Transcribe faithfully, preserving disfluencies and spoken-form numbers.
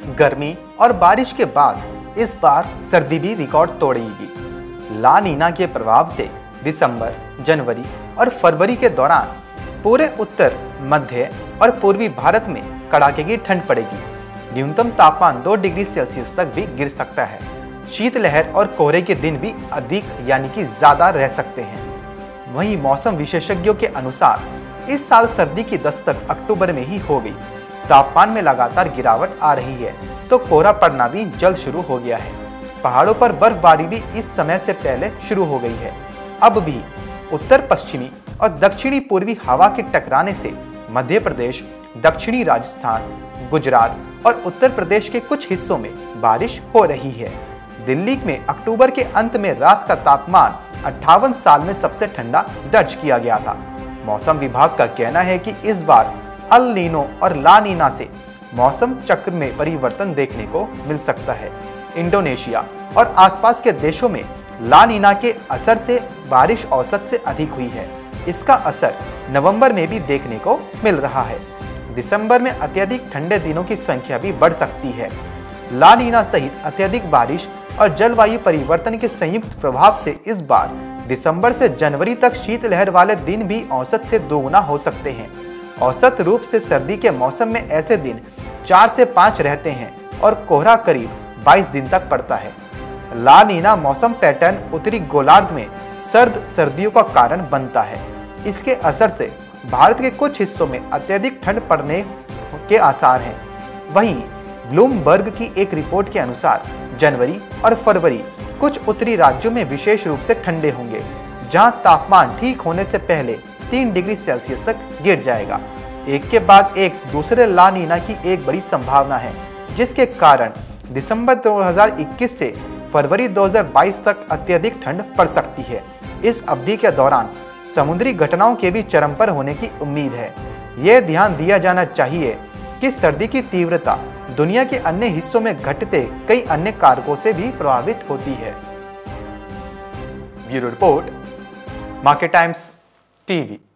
गर्मी और बारिश के बाद इस बार सर्दी भी रिकॉर्ड तोड़ेगी। ला नीना के प्रभाव से दिसंबर, जनवरी और फरवरी के दौरान पूरे उत्तर, मध्य और पूर्वी भारत में कड़ाके की ठंड पड़ेगी। न्यूनतम तापमान दो डिग्री सेल्सियस तक भी गिर सकता है। शीतलहर और कोहरे के दिन भी अधिक यानी कि ज्यादा रह सकते हैं। वहीं मौसम विशेषज्ञों के अनुसार इस साल सर्दी की दस्तक अक्टूबर में ही हो गई। तापमान में लगातार गिरावट आ रही है तो कोहरा पड़ना भी जल्द शुरू हो गया है। पहाड़ों पर बर्फबारी भी इस समय से पहले शुरू हो गई है। अब भी उत्तर पश्चिमी और दक्षिणी पूर्वी हवा के टकराने से मध्य प्रदेश, दक्षिणी राजस्थान, गुजरात और उत्तर प्रदेश के कुछ हिस्सों में बारिश हो रही है। दिल्ली में अक्टूबर के अंत में रात का तापमान अट्ठावन साल में सबसे ठंडा दर्ज किया गया था। मौसम विभाग का कहना है कि इस बार अल नीनो और ला नीना से मौसम चक्र में परिवर्तन देखने को मिल सकता है। इंडोनेशिया और आसपास के देशों में ला नीना के असर से बारिश औसत से अधिक हुई है। इसका असर नवंबर में भी देखने को मिल रहा है। दिसंबर में अत्यधिक ठंडे दिनों की संख्या भी बढ़ सकती है। ला नीना सहित अत्यधिक बारिश और जलवायु परिवर्तन के संयुक्त प्रभाव से इस बार दिसंबर से जनवरी तक शीतलहर वाले दिन भी औसत से दोगुना हो सकते हैं। औसत रूप से सर्दी के मौसम में ऐसे दिन चार से पाँच रहते हैं और कोहरा करीब बाईस दिन तक पड़ता है। ला नीना मौसम पैटर्न उत्तरी गोलार्ध में सर्द सर्दियों का कारण बनता है। इसके असर से भारत के कुछ हिस्सों में अत्यधिक ठंड पड़ने के आसार हैं। वहीं ब्लूमबर्ग की एक रिपोर्ट के अनुसार जनवरी और फरवरी कुछ उत्तरी राज्यों में विशेष रूप से ठंडे होंगे, जहां तापमान ठीक होने से पहले तीन डिग्री सेल्सियस तक गिर जाएगा। एक के बाद एक दूसरे ला नीना की एक बड़ी संभावना है, जिसके कारण दिसंबर दो हज़ार इक्कीस से फरवरी दो हज़ार बाईस तक अत्यधिक ठंड पड़ सकती है। इस अवधि के दौरान समुद्री घटनाओं के भी चरम पर होने की उम्मीद है। यह ध्यान दिया जाना चाहिए कि सर्दी की तीव्रता दुनिया के अन्य हिस्सों में घटते कई अन्य कारकों से भी प्रभावित होती है। Bureau report, Market Times TV.